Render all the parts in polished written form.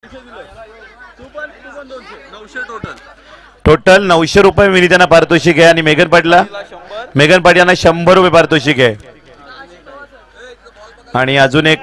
Total 900 रुपये विनीतांना पारितोषिक आहे आणि मेघन पाटलांना 100 रुपये पारितोषिक आहे आणि अजून एक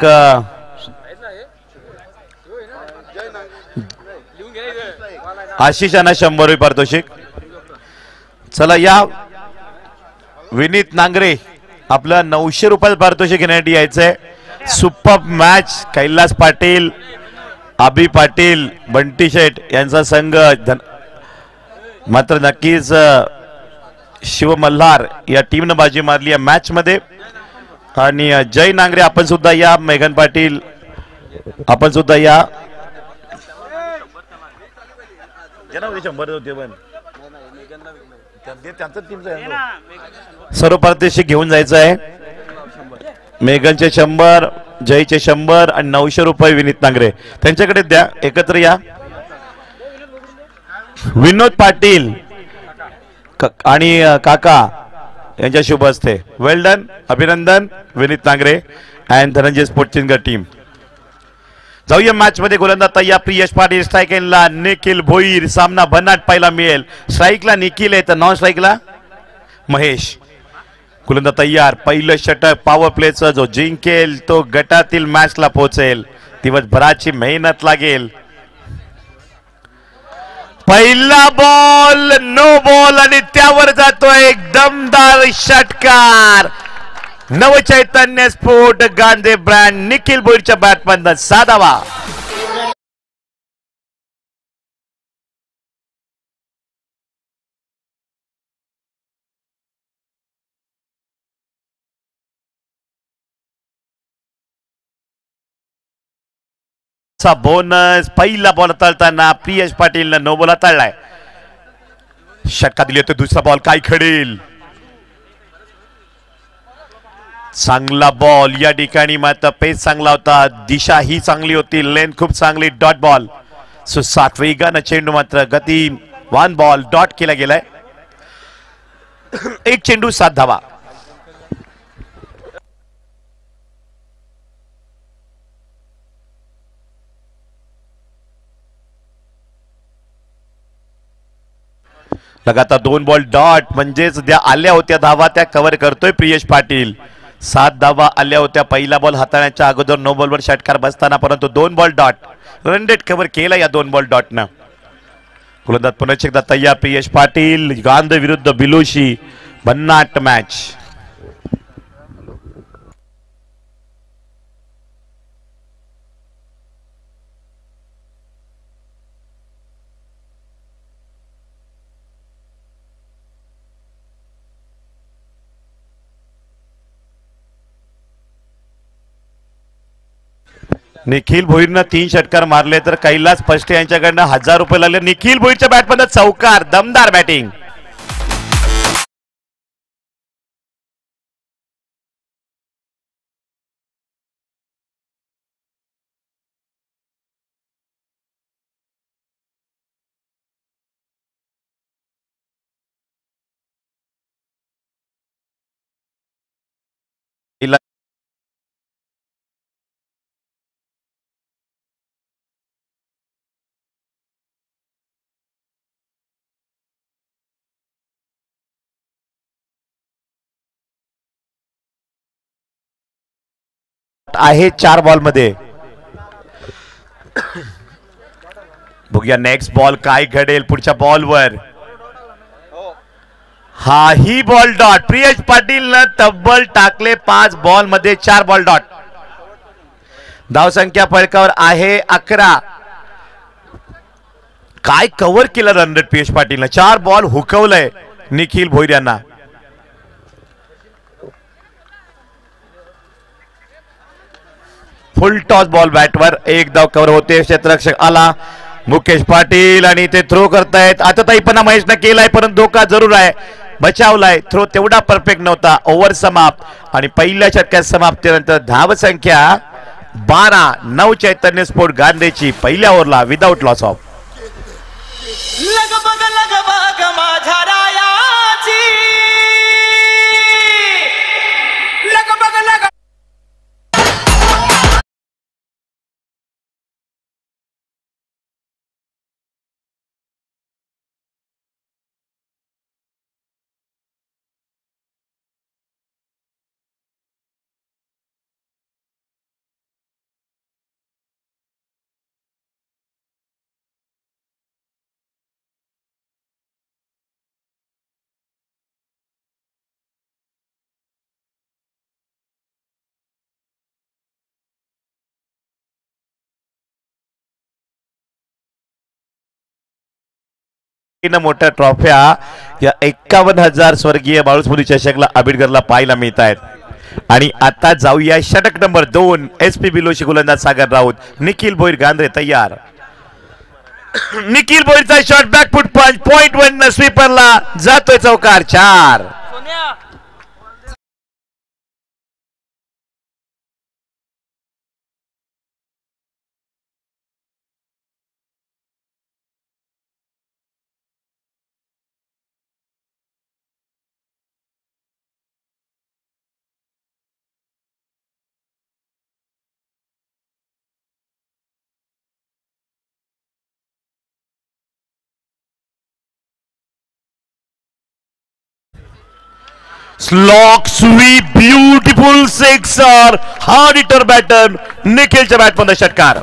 आशिषांना 100 रुपये पारितोषिक. चला या विनीत नांगरे आपलं 900 रुपये पारितोषिक घेण्यासाठी यायचंय. Super match. कैलास पाटील, अभि पाटील, बंटी शेठ यांचा संघ मात्र नक्कीच शिव मल्हार या टीमनं बाजी मारली या मॅच मध्ये. आणि जय नांगरे आपण सुद्धा या. मेघन पाटील आपण सुद्धा या. 100 होते पण सर्व पारितोषिक घेऊन जायचं आहे. मेघनचे 100, जयचे 100 आणि 900 रुपये विनीत नांगरे त्यांच्याकडे द्या. एकत्र या. विनोद पाटील आणि काका यांच्या शुभ हस्ते वेल डन. अभिनंदन Vineet Nangare and Dhananjay sports team. जाऊया मॅच मध्ये. गोलंदाज तय्या प्रियेश पाटील, स्ट्राईक एंडला निखिल भोईर. सामना भन्नाट पाहायला मिळेल. स्ट्राईकला निखिल आहे तर नॉन स्ट्राईकला महेश. गोलंदाज तयार. पहिलं षटक पॉवर प्लेचं जो जिंकेल तो गटातील मॅचला पोहोचेल. दिवसभराची मेहनत लागेल. पहिला बॉल नो बॉल आणि त्यावर जातोय एक दमदार षटकार. नवचैतन्य स्पोर्ट गांधी ब्रँड निखिल भोईरच्या बॅटमधनं 6 धावा. बोनस. पहिला बॉल तळताना प्रियेश पाटीलनं नो बॉल तळलाय. षटका दिली होती. दुसरा बॉल काय खेळेल. चांगला बॉल या ठिकाणी मात्र पेस चांगला होता. दिशा ही चांगली होती. लेंथ खूप चांगली. Dot ball. सुसाट वेगानं चेंडू मात्र गती 1 बॉल डॉट केला गेलाय. एक चेंडू 7 धावा. लगातार 2 बॉल डॉट म्हणजेच ज्या आल्या होत्या धावा त्या कव्हर करतोय प्रियेश पाटील. 7 धावा आल्या होत्या पहिला बॉल हाताळण्याच्या अगोदर. नो बॉलवर षटकार बसताना परंतु 2 ball dot run rate cover केला या 2 बॉल डॉटनं. गोलंदाज पुन्हा एकदा तय्या प्रियेश पाटील. गांध विरुद्ध बिलोशी भन्नाट मॅच. निखिल भोईरनं 3 षटकार मारले तर कैलास फस्टे यांच्याकडनं 1000 रुपये लागले. निखिल भोईरच्या बॅटमध्ये चौकार. दमदार बॅटिंग. आहे 4 बॉल मध्ये. बघूया नेक्स्ट बॉल काय घडेल पुढच्या बॉलवर. हा ही बॉल डॉट. प्रियेश पाटीलनं तब्बल टाकले 5 बॉल मध्ये 4 बॉल डॉट. धावसंख्या फळकावर आहे 11. काय कव्हर केलं रन रेट प्रियेश पाटीलनं. 4 बॉल हुकवलंय निखिल भोईर यांना. फुल टॉस बॉल बॅटवर. एक धाव कव्हर होते. क्षेत्ररक्षक आला मुकेश पाटील आणि ते थ्रो करतायत. आता ताईपणा महेशनं केलाय परंतु धोका जरूर आहे. बचावलाय. थ्रो तेवढा परफेक्ट नव्हता. ओव्हर समाप्त आणि पहिल्या षटकात समाप्तीनंतर धावसंख्या 12. नवचैतन्य स्पोर्ट गांधीची पहिल्या ओव्हरला विदाउट लॉस ऑफ. मोठ्या ट्रॉफ्या या 51,000 स्वर्गीय बाळूसपुरी चषकला आंबेडकरला पाहायला मिळत आहेत. आणि आता जाऊया षटक नंबर 2. SP बिलोशी गोलंदाज सागर राऊत. निखिल भोईर गांधरे तयार. निखिल भोईरचा शॉट बॅकफुट पंच पॉइंट 1 स्वीपरला जातोय चौकार 4. Slog sweep beautiful sixer. Hard hitter batter निखिलच्या बॅटमध्ये षटकार.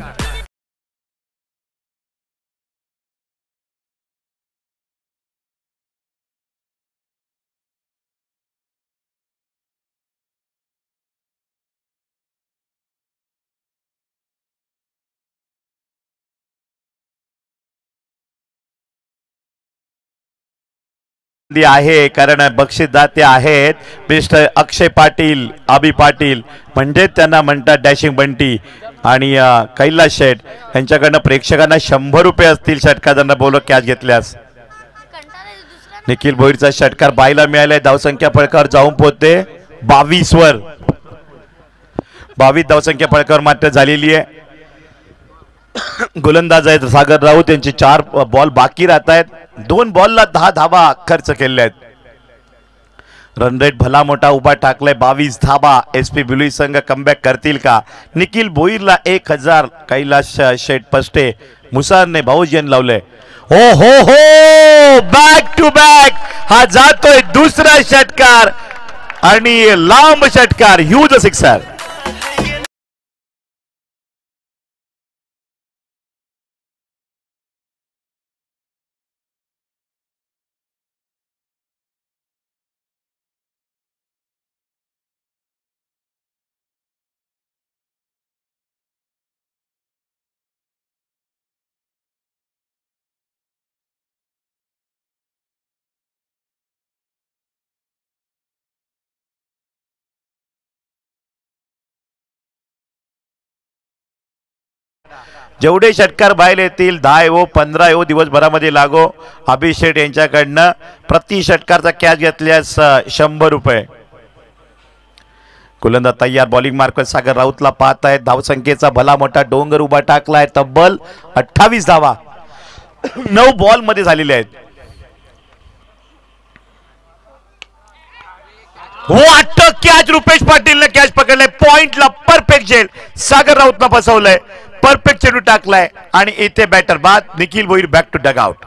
आहे कारण बक्षीसदाते आहेत मिस्टर अक्षय पाटील, अभि पाटील, म्हणजे त्यांना म्हणतात डॅशिंग बंटी आणि कैलास शेठ यांच्याकडनं प्रेक्षकांना 100 रुपये असतील षटकारांना बोलत कॅच घेतल्यास. निखिल भोईरचा षटकार बायला मिळालाय. धावसंख्या फळकावर जाऊन पोहोचते 22 वर. 22 धावसंख्या फळकावर मात्र झालेली आहे. गोलंदाज आहेत सागर राऊत यांचे 4 बॉल बाकी राहत आहेत. 2 बॉलला 10 धावा खर्च केले आहेत. रन रेट भला मोठा उभा टाकलाय 22 धावा. SP बिलोई संघ कमबॅक करतील का? निखिल भोईरला 1000. कैलास शेठ पष्टे मुसारने भाऊजीन लावले. हो हो हो बॅक टू बॅक हा जातोय दुसरा षटकार आणि लांब षटकार ह्यूज सिक्सर. जेवढे षटकार बाहेर येतील 10 येवो 15 येवो दिवसभरामध्ये लागो. अभिषेक यांच्याकडनं प्रति षटकारचा कॅच घेतल्यास 100 रुपये. गोलंदाज तयार. बॉलिंग मार्कवर सागर राऊतला पाहत आहेत. धावसंख्येचा भला मोठा डोंगर उभा टाकलाय. तब्बल 28 धावा 9 बॉल मध्ये झालेले आहेत. वाटतं कॅच रुपेश पाटीलने कॅच पकडलाय. पॉइंटला परफेक्ट झेल सागर राऊतला फसवलंय. परफेक्ट चेंडू टाकलाय आणि इथे बॅटर बाद. Nikhil Bhoir back to dugout.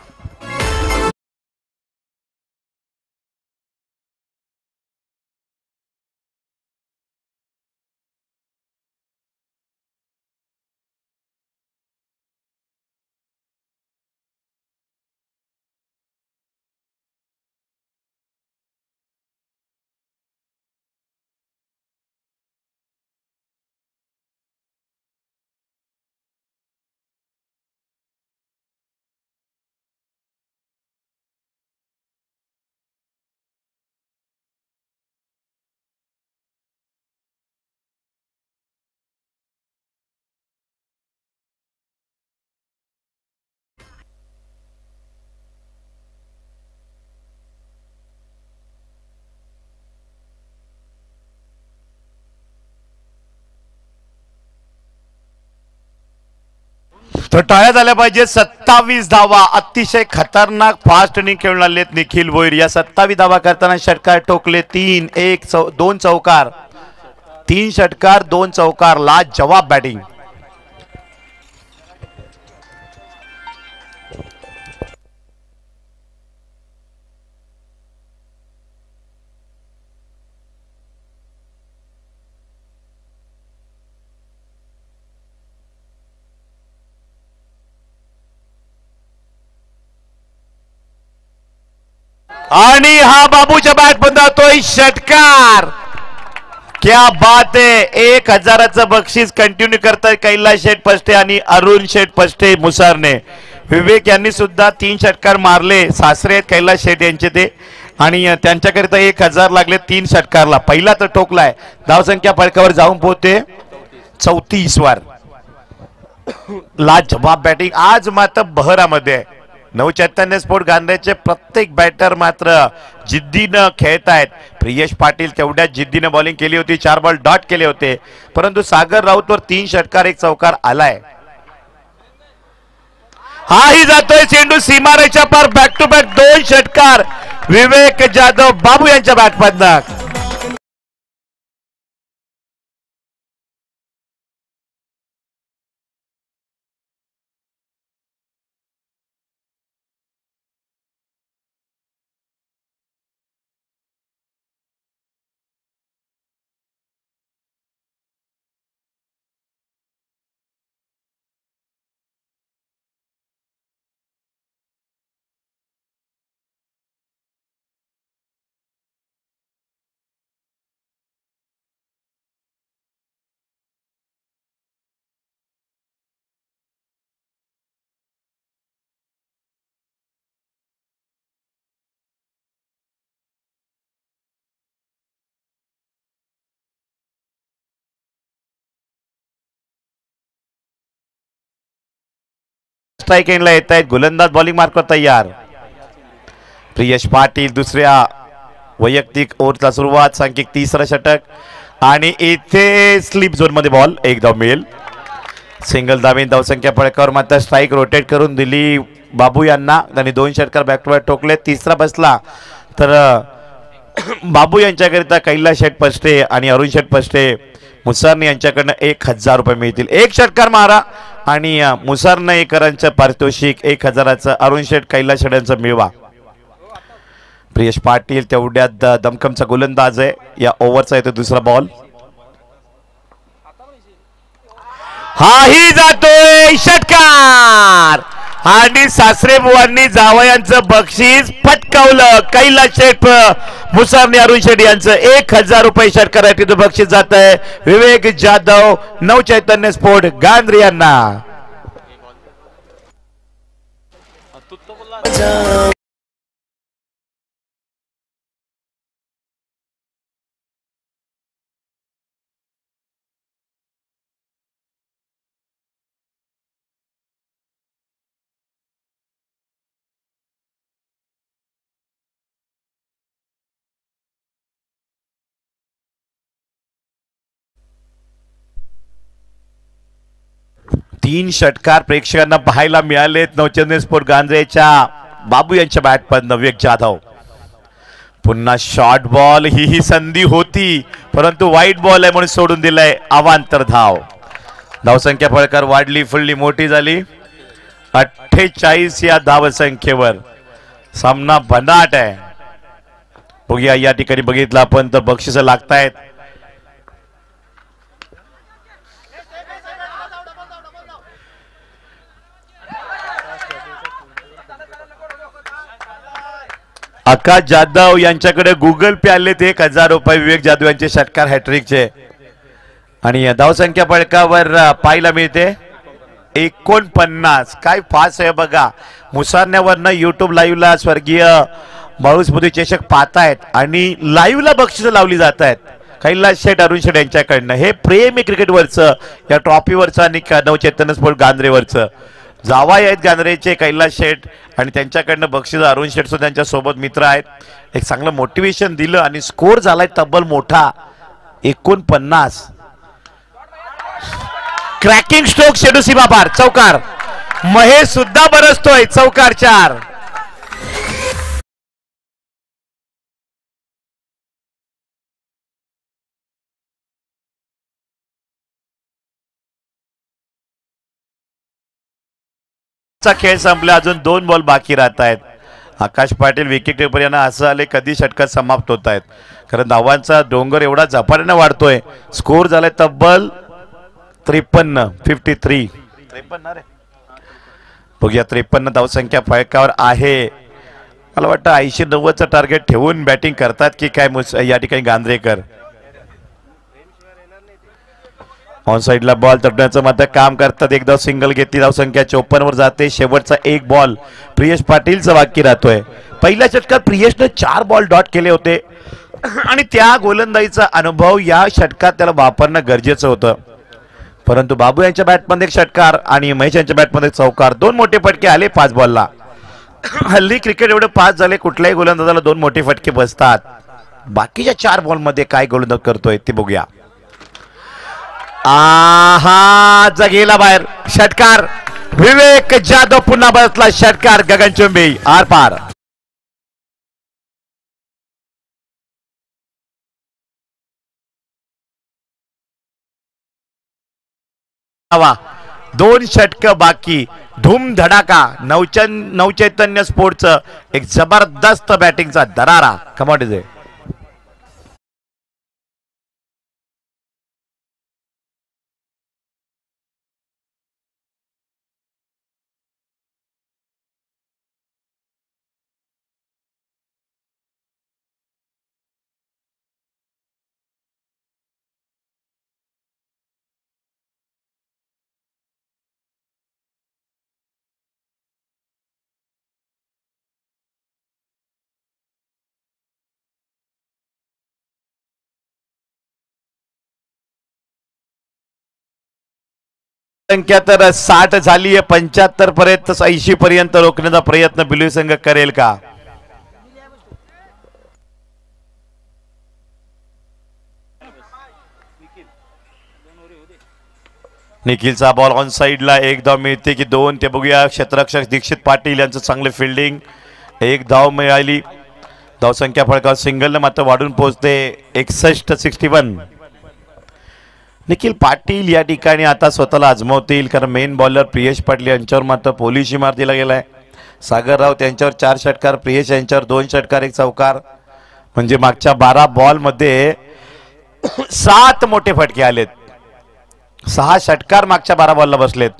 तर टाळ्या झाल्या पाहिजे. 27 धावा अतिशय खतरनाक फास्ट इनिंग खेळून आलेत निखिल भोईर. या 27 धावा करताना षटकार ठोकले 3 1 2 चौकार. 3 षटकार 2 चौकार. लाजवाब बॅटिंग. आणि हा बाबूच्या बॅट बंद होतोय षटकार. क्या बात है. 1000चं बक्षीस कंटिन्यू करताय कैलास शेठ पष्टे आणि अरुण शेठ पष्टे मुसारने. विवेक यांनी सुद्धा 3 षटकार मारले. सासरे आहेत कैलास शेट यांचे ते, आणि त्यांच्याकरिता 1000 लागले 3 षटकारला. पहिला तर ठोकलाय. धावसंख्या फळकावर जाऊन पोहोचते 34 वर. लाजवाब बॅटिंग आज मात्र बहरामध्ये आहे. नवचैतन्य स्पोर्ट गांधीचे प्रत्येक बॅटर मात्र जिद्दीनं खेळत आहेत. प्रियेश पाटील तेवढ्या जिद्दीनं बॉलिंग केली होती, 4 बॉल डॉट केले होते, परंतु सागर राऊतवर 3 षटकार 1 चौकार आलाय. हाही जातोय चेंडू सीमारेषा पार. बॅक टू बॅक 2 षटकार विवेक जाधव बाबू यांच्या बॅटमधनं. स्ट्राइक एंडला येत आहेत. गोलंदाज बॉलिंग मार्कवर तयार. प्रियेश पाटील दुसऱ्या वैयक्तिक ओव्हरला सुरुवात. सांघिक 3रं षटक आणि इथे स्लीप झोन मध्ये बॉल. 1 धाव मिळेल. सिंगल धावीन. धावसंख्या फळकावर मात्र स्ट्राइक रोटेट करून दिली बाबू यांना. त्यांनी 2 षटकार बॅक टू बॅक ठोकले. 3रा बसला तर बाबू यांच्याकरिता कैलास शेठ पष्टे आणि अरुण शेठ पष्टे मुसारने यांच्याकडनं 1000 रुपये मिळतील. 1 षटकार मारा आणि मुसारनेकरांचं पारितोषिक 1000चं अरुण शेठ कैलास शेठ यांचं मिळवा. प्रियेश पाटील तेवढ्यात दमखमचा गोलंदाज आहे. या ओव्हरचा येतो दुसरा बॉल. हाही जातोय षटकार आणि सासरे बुवांनी जावयांचं बक्षीस पटकावलं. कैलास शेठ मुसारने अरुण शेठ यांचं 1000 रुपये षटकारासाठी बक्षीस जात आहे विवेक जाधव नवचैतन्य स्पोर्ट गांधी यांना. तीन षटकार प्रेक्षकांना पाहायला मिळालेत. नवचैतन्य स्पोर्ट गांधीच्या बाबू यांच्या बॅटमधनं विवेक जाधव. पुन्हा शॉर्ट बॉल. ही संधी होती परंतु वाईट बॉल आहे म्हणून सोडून दिलाय. अवांतर धाव. धावसंख्या फळकार वाढली फुलली मोठी झाली 48 या धावसंख्येवर. सामना भन्नाट आहे. बघूया या ठिकाणी बघितलं आपण तर बक्षीस लागतायत. आकाश जाधव यांच्याकडे गुगल पे आले ते 1000 रुपये विवेक जाधव यांचे षटकार हॅट्रिकचे. आणि धावसंख्या फळकावर पाहायला मिळते 49. काय फास्ट आहे बघा. मुसारण्यावरनं युट्यूब लाईव्हला स्वर्गीय बाळूसमुदी चषक पाहतायत आणि लाईव्हला बक्षिसं लावली जात आहेत कैलास शेठ अरुण शेठ यांच्याकडनं. हे प्रेम आहे क्रिकेटवरचं, या ट्रॉफीवरचं आणि नवचैतन्य स्पोर्ट गांधीवरचं. जावाई आहेत गांधीचे कैलास शेठ आणि त्यांच्याकडनं बक्षीस अरुण शेठ सुद्धा त्यांच्या सोबत मित्र आहेत. एक चांगलं मोटिवेशन दिलं आणि स्कोर झालाय तब्बल मोठा 49. क्रॅकिंग स्ट्रोक शेडू सीमा पार. चौकार. महेश सुद्धा बरसतोय. चौकार 4. खेळ संपला. अजून 2 बॉल बाकी राहत आहेत. आकाश पाटील विकेट कीपर यांना असं आले कधी षटकार समाप्त होत आहेत, कारण धावांचा डोंगर एवढा झपाट्याने वाढतोय. स्कोर झालाय तब्बल 53 बघूया 53 धावसंख्या फळकावर आहे. मला वाटतं 80-90चं टार्गेट ठेवून बॅटिंग करतात की काय या ठिकाणी गांधरेकर. ऑन साइडला बॉल तटण्याचं मात्र काम करतात. एकदा सिंगल घेतली, धावसंख्या 54 वर जाते. शेवटचा एक बॉल प्रियेश पाटीलचं बाकी राहतोय. पहिल्या षटकात प्रियेशने 4 बॉल डॉट केले होते आणि त्या गोलंदाजीचा अनुभव या षटकात त्याला वापरणं गरजेचं होतं. परंतु बाबू यांच्या बॅटमध्ये एक षटकार आणि महेश यांच्या बॅटमध्ये चौकार, 2 मोठे फटके आले 5 बॉलला. हल्ली क्रिकेट एवढे 5 झाले, कुठल्याही गोलंदाजाला 2 मोठे फटके बसतात. बाकीच्या 4 बॉलमध्ये काय गोलंदाज करतोय ते बघूया. आहा, जगेला बाहेर षटकार. विवेक जाधव पुन्हा बसला षटकार. गगनचुंबी आर पार. दोन षटक बाकी. धूम धडाका. नवचैतन्य स्पोर्टचं एक जबरदस्त बॅटिंगचा दरारा. कमाल इज संख्या तर 60 झाली आहे. 75 पर्यंत 80 पर्यंत रोखण्याचा प्रयत्न बिलू संघ करेल का? निखिलचा बॉल ऑन साइडला. एक धाव मिळते की 2 ते बघूया. क्षेत्ररक्षक दीक्षित पाटील यांचं चांगले फिल्डिंग. एक धाव मिळाली. धावसंख्या फळकाव सिंगलनं मात्र वाढून पोहोचते 61-61. निखिल पाटील या ठिकाणी आता स्वतःला आजमावतील, कारण मेन बॉलर प्रियेश पाटील यांच्यावर मात्र पोलिशी मार दिला गेलाय. सागर राऊत यांच्यावर 4 षटकार, प्रियेश यांच्यावर 2 षटकार 1 चौकार. म्हणजे मागच्या 12 बॉल मध्ये 7 मोठे फटके आलेत. 6 षटकार मागच्या 12 बॉलला बसलेत.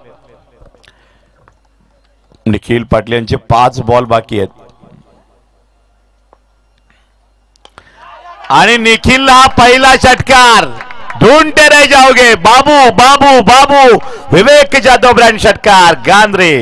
निखिल पाटील यांचे 5 बॉल बाकी आहेत आणि निखिलला हा पहिला षटकार. ढूंढते रह जाओगे बाबू बाबू बाबू. विवेक जाधव ब्रँड षटकार. गांद्रे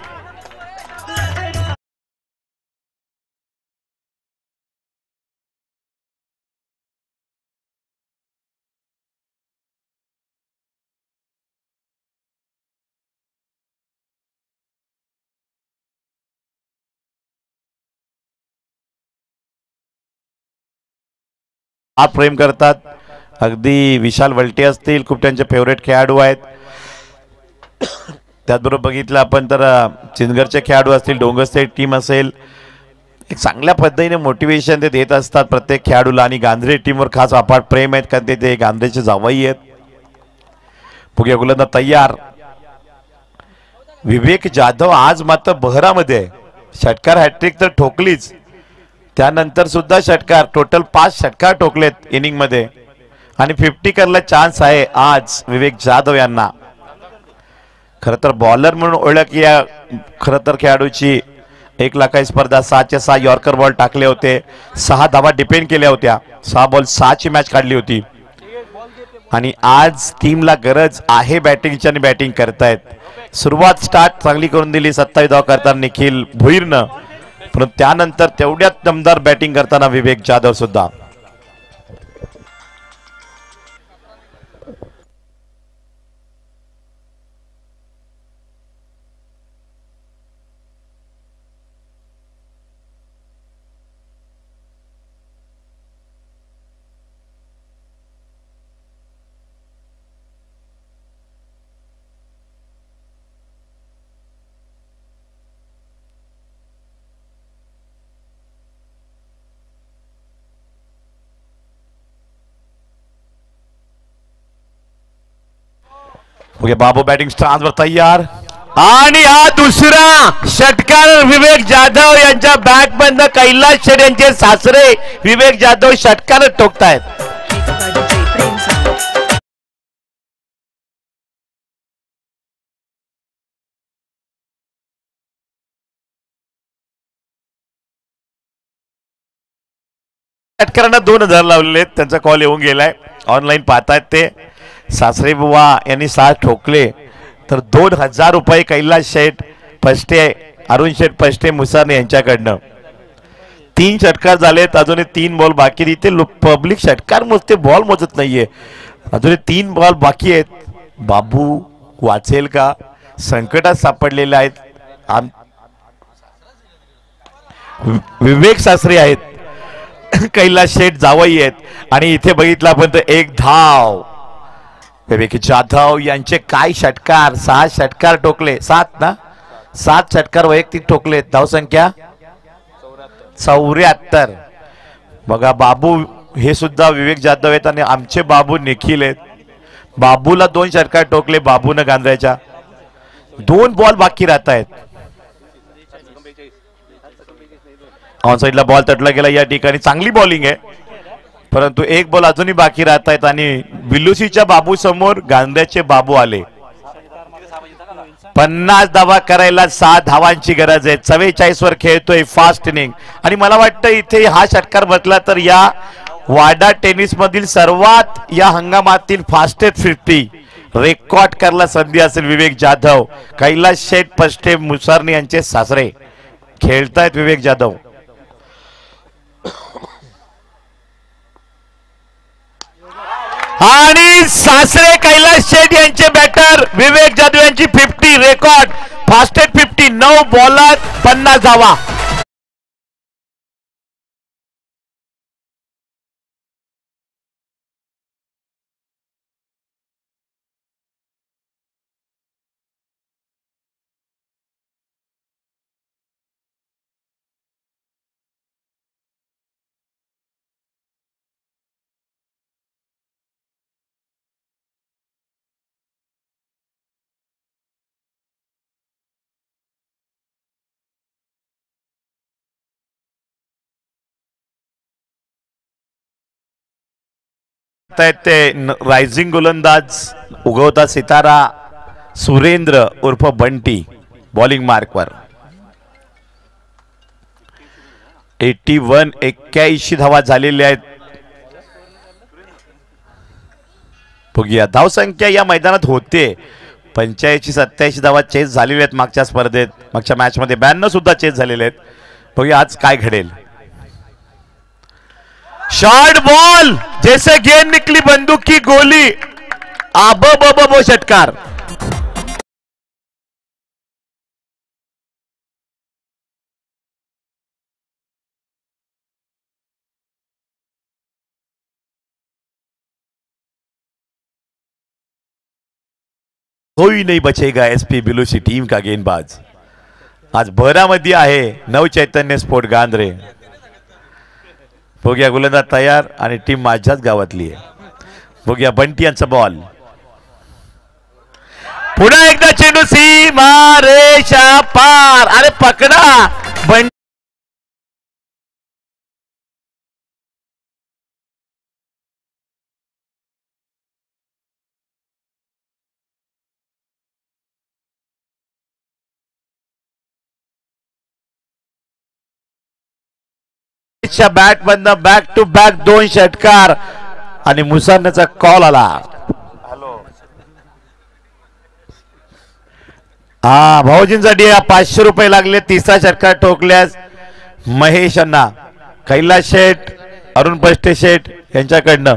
हा प्रेम करतात. अगदी विशाल वलटे असतील, खूप त्यांचे फेवरेट खेळाडू आहेत. त्याचबरोबर बघितलं आपण तर चिंचगडचे खेळाडू असतील, डोंगरचे टीम असेल, एक चांगल्या पद्धतीने मोटिवेशन ते देत असतात प्रत्येक खेळाडूला. आणि गांधरे टीमवर खास अपाट प्रेम आहेत, कारण ते गांधरेचे जावई आहेत. पुगे गोलंदाज तयार. विवेक जाधव आज मात्र बहरामध्ये. षटकार हॅट्रिक तर ठोकलीच, त्यानंतर सुद्धा षटकार. टोटल 5 षटकार ठोकलेत इनिंग मध्ये आणि 50 करायला चान्स आहे आज विवेक जाधव यांना. खरं तर बॉलर म्हणून ओळख या खरं तर खेळाडूची. 1 लाखाची स्पर्धा, 6चे 6 यॉर्कर बॉल टाकले होते, 6 धावा डिपेंड केल्या होत्या. 6 बॉल 6ची मॅच काढली होती आणि आज टीमला गरज आहे बॅटिंगची आणि बॅटिंग करतायत. सुरुवात स्टार्ट चांगली करून दिली 27 धावा करताना निखिल भुईरनं, परंतु त्यानंतर तेवढ्याच दमदार बॅटिंग करताना विवेक जाधव सुद्धा. ओके, बाबू बॅटिंग स्टान्सवर तयार आणि हा दुसरा षटकार विवेक जाधव यांच्या बॅट मधनं. कैलास शेठ यांचे सासरे विवेक जाधव षटकार ठोकतायत. षटकारांना 2000 लावलेले आहेत. त्यांचा कॉल येऊन गेलाय, ऑनलाईन पाहतायत ते. सासरे बुवा यांनी 6 ठोकले तर 2000 रुपये कैलास शेठ पष्टे, अरुण शेठ पष्टे मुसाने यांच्याकडनं. 3 षटकार झालेत, अजूनही 3 बॉल बाकी. इथे पब्लिक षटकार मोजते, बॉल मोजत नाहीये. अजूनही 3 बॉल बाकी आहेत. बाबू वाचेल का? संकटात सापडलेले आहेत. विवेक सासरे आहेत, कैलास शेठ जावई आहेत आणि इथे बघितलं आपण तर 1 धाव. विवेक जाधव यांचे काय षटकार, 6 षटकार ठोकले. 7 ना, 7 षटकार वैयक्तिक ठोकले. धावसंख्या 74. बघा बाबू हे सुद्धा विवेक जाधव आहेत आणि आमचे बाबू निखिल आहेत. बाबूला 2 षटकार ठोकले बाबूनं गांधऱ्याच्या. 2 बॉल बाकी राहत आहेत. ऑन साइडला बॉल तटला गेला. या ठिकाणी चांगली बॉलिंग आहे, परंतु 1 बॉल अजूनही बाकी राहत आहेत आणि बिल्लुसीच्या बाबू समोर गांधऱ्याचे बाबू आले. 50 धावा करायला 6 धावांची गरज आहे. 44 वर खेळतोय फास्ट इनिंग आणि मला वाटतं इथे हा षटकार बसला तर या वाडा टेनिस मधील सर्वात या हंगामातील फास्टेस्ट 50 रेकॉर्ड करायला संधी असेल. विवेक जाधव, कैलास शेठ पष्टे मुसारनी यांचे सासरे खेळतायत. विवेक जाधव आणि सासरे कैलास शेठ यांचे बॅटर विवेक जाधव यांची 50 रेकॉर्ड फास्टेस्ट 50. 9 बॉलात 50 धावा. ते रायझिंग गोलंदाज उगवता सितारा सुरेंद्र उर्फ बंटी बॉलिंग मार्कवर. 81 धावा झालेल्या आहेत. बघूया धावसंख्या या मैदानात होते 85-87 धावा चेस झालेल्या आहेत. मागच्या स्पर्धेत मागच्या मॅच मध्ये 92 सुद्धा चेस झालेले आहेत. बघूया आज काय घडेल. शॉर्ट बॉल जैसे गेंद निकली बंदूक की गोली. आबो षटकार. कोई नहीं बचेगा एसपी बिलुसी टीम का गेंदबाज. आज भरामध्ये आहे नव चैतन्य स्पोर्ट गांधरे. बघूया गोलंदाज तयार आणि टीम माझ्याच गावातली आहे. बघूया बंटी यांचा बॉल. पुन्हा एकदा चेंडू सीमा रेषा पार. अरे पकडा बंटी. बॅट मधनं बॅक टू बॅक 2 षटकार आणि मुसारण्याचा कॉल आला. हा भाऊजींसाठी 500 रुपये लागले. 3रा षटकार ठोकल्यास महेश यांना. कैलास शेठ अरुण पष्टे शेठ यांच्याकडनं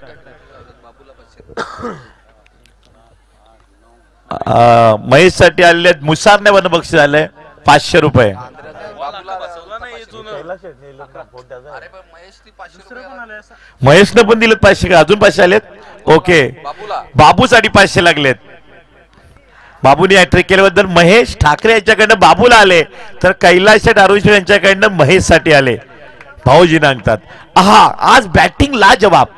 महेश साठी आलेले. मुसारण्यावरनं बक्षीस आलंय 500 रुपये. महेशनं पण दिलेत 500 का? अजून 500 आलेत. ओके बाबूसाठी 500 लागलेत. बाबूने हॅट्रिक केल्याबद्दल महेश ठाकरे यांच्याकडनं बाबूला आले तर कैलास शेठ अरुण शेठ यांच्याकडनं महेश साठी आले. भाऊजी सांगतात आहा आज बॅटिंग लाजवाब.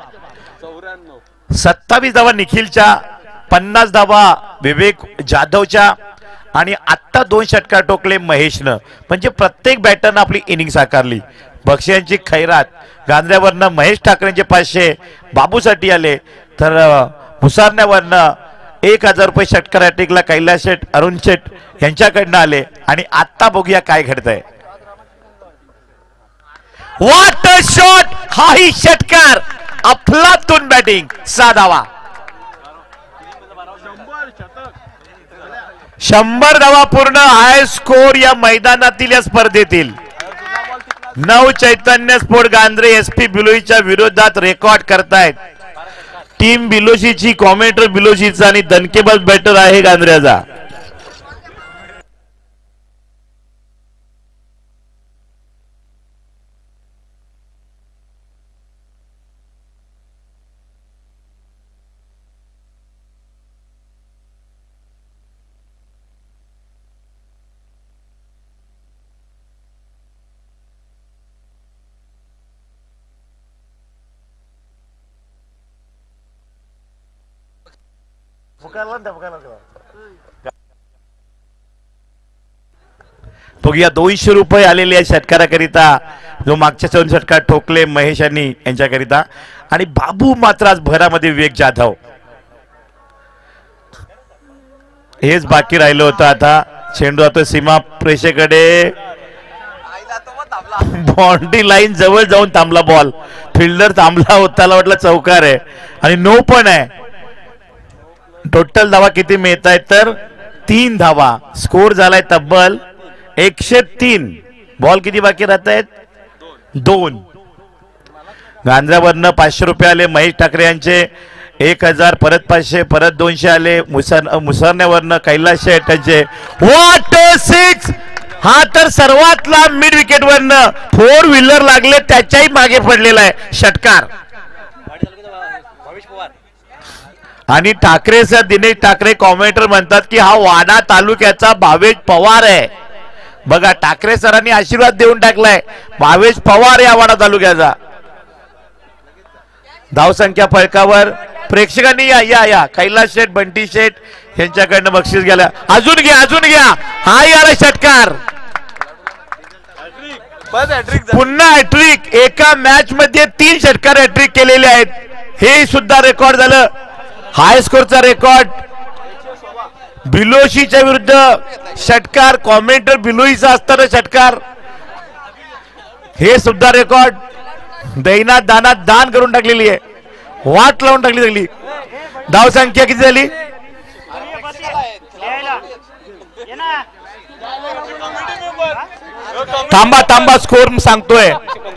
27 धावा निखिलच्या, 50 धावा विवेक जाधवच्या आणि आत्ता 2 षटकार टोकले महेशनं. म्हणजे प्रत्येक बॅटरनं आपली इनिंग साकारली. बक्षिसांची खैरात गांधऱ्यावरनं महेश ठाकरेंचे 500 बाबूसाठी आले तर मुसारण्यावरनं 1000 रुपये षटकार हॅट्रिकला कैलास शेठ अरुण शेठ यांच्याकडनं आले. आणि आत्ता बघूया काय घडतंय. What a shot. हाही षटकार अफलातून बॅटिंग. 6 धावा. 100 धावा पूर्ण हाय स्कोर या मैदानातील या स्पर्धेतील नव चैतन्य स्पोर्ट गांद्रे एसपी बिलोईच्या विरोधात रेकॉर्ड करतायत. टीम बिलोशीची कॉमेंटर बिलोशीचा आणि दणकेबाज बॅटर आहे गांद्र्याचा. बघूया 200 रुपये आलेले या षटकाराकरिता जो मागच्या 2 षटकार ठोकले महेश यांनी यांच्याकरिता. आणि बाबू मात्र आज भरामध्ये विवेक जाधव हेच बाकी राहिलं होतं. आता चेंडू आता सीमा प्रेषेकडे बाउंड्री लाईन जवळ जाऊन थांबला बॉल. फिल्डर थांबला होता वाटलं चौकार आहे आणि नो पण आहे. टोटल धावा किती मिळत आहेत तर 3 धावा. स्कोर झालाय तब्बल 103. बॉल किती बाकी राहत आहेत 2. गांध्र्यावरनं 500 रुपये आले महेश ठाकरे यांचे. 1000 परत 500 परत 200 आले मुसरण्यावरनं कैलास शेठ यांचे. व्हॉट 6 हा तर सर्वातला मिड विकेट वरनं 4 व्हीलर लागले त्याच्याही मागे पडलेला आहे षटकार. आणि ठाकरे सर दिनेश ठाकरे कॉमेंटर म्हणतात की हा वाडा तालुक्याचा भावेश पवार आहे. बघा ठाकरे सरांनी आशीर्वाद देऊन टाकलाय भावेश पवार या वाडा तालुक्याचा. धावसंख्या फळकावर प्रेक्षकांनी या या या कैलास शेठ बंटी शेठ यांच्याकडनं बक्षीस गेला. अजून घ्या हा याला षटकार. पुन्हा हॅट्रिक. एका मॅच मध्ये 3 षटकार हॅट्रिक केलेले आहेत. हे सुद्धा रेकॉर्ड झालं. हाय स्कोरचा रेकॉर्ड. बिलोशीच्या विरुद्ध षटकार. कॉमेंटर बिलोईचा असताना षटकार. हे सुद्धा रेकॉर्ड. दैनात दानात दान करून टाकलेली आहे. वाट लावून टाकली सगळी. धाव संख्या किती झाली थांबा स्कोर सांगतोय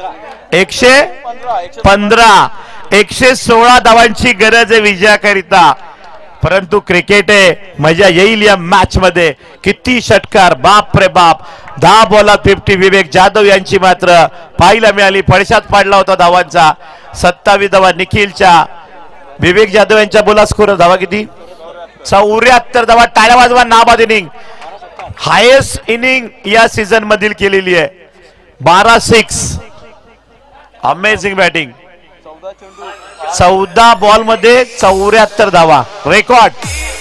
115. 116 धावांची गरज आहे विजयाकरिता. परंतु क्रिकेट आहे मजा येईल या मॅच मध्ये. किती षटकार बाप रे बाप. 10 बॉलात 50. विवेक जाधव यांची मात्र पाहायला मिळाली. फडशात पाडला होता धावांचा. 27 धावा निखिलच्या. विवेक जाधव यांच्या बोला स्कोर धावा किती 74 धावा. टाळ्या वाजवा. नाबाद इनिंग. हायेस्ट इनिंग या सीझन मधील केलेली आहे. 12-6. Amazing batting. 14 बॉल मध्ये 74 धावा रेकॉर्ड.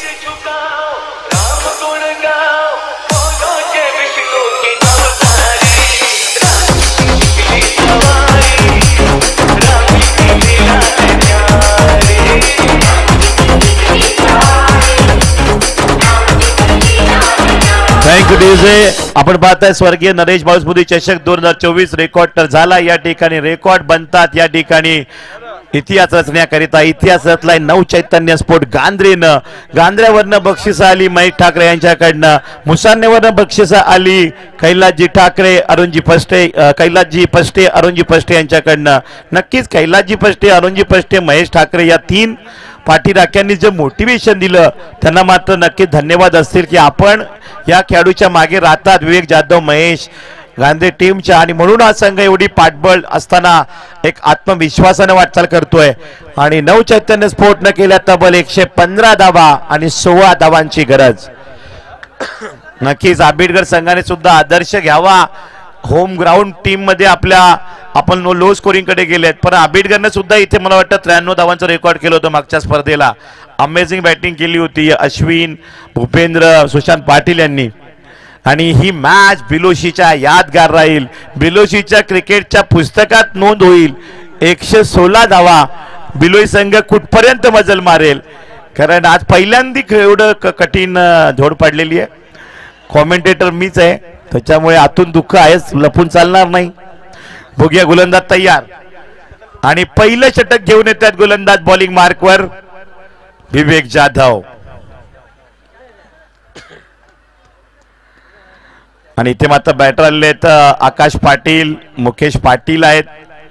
Thank you DJ. आपण पाहताय स्वर्गीय नरेश भाऊस्मृती चषक 2024 रेकॉर्ड तर झाला. या ठिकाणी रेकॉर्ड बनतात. या ठिकाणी इतिहास रचण्याकरिता इतिहास रचलाय नव चैतन्य स्पोर्ट गांद्रेनं. गांद्र्यावरनं बक्षिस आली महेश ठाकरे यांच्याकडनं. मुसानेवरनं बक्षिस आली कैलासजी ठाकरे अरुणजी फस्टे कैलासजी फस्टे अरुणजी फस्टे यांच्याकडनं. नक्कीच कैलासजी फस्टे अरुणजी फस्टे महेश ठाकरे या 3 पाठीराख्यांनी जे मोटिवेशन दिलं त्यांना मात्र नक्कीच धन्यवाद असतील की आपण या खेळाडूच्या मागे राहतात. विवेक जाधव महेश गांधी टीमच्या. आणि म्हणून हा संघ एवढी पाठबळ असताना एक आत्मविश्वासाने वाटचाल करतोय. आणि नव चैतन्य स्पोर्ट न केल्या तब्बल 115 धावा आणि 16 धावांची गरज. नक्कीच आंबेडकर संघाने सुद्धा आदर्श घ्यावा. होम ग्राउंड टीम मध्ये आपण लो स्कोरिंग कडे गेलेत. पण आंबेडकरने सुद्धा इथे मला वाटतं 93 धावांचं रेकॉर्ड केलं होतं मागच्या स्पर्धेला. अमेझिंग बॅटिंग केली होती अश्विन भूपेंद्र सुशांत पाटील यांनी. आणि ही मॅच बिलोशीच्या यादगार राहील. बिलोशीच्या क्रिकेटच्या पुस्तकात नोंद होईल. 116 धावा. बिलोई संघ कुठपर्यंत मजल मारेल कारण आज पहिल्यांदा एवढं कठीण झोड पडलेली आहे. कॉमेंटेटर मीच आहे त्याच्यामुळे आतून दुःख आहेच लपून चालणार नाही. बघूया गोलंदाज तयार आणि पहिलं षटक घेऊन येतात गोलंदाज बॉलिंग मार्कवर विवेक जाधव. आणि इथे मात्र बॅटर आलेले आहेत आकाश पाटील, मुकेश पाटील आहेत.